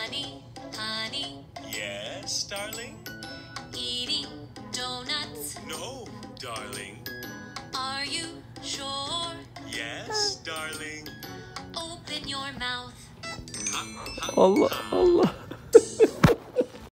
Honey, honey. Yes, darling? Eating donuts. No, darling. Are you sure? Yes, darling. Open your mouth. Allah Allah.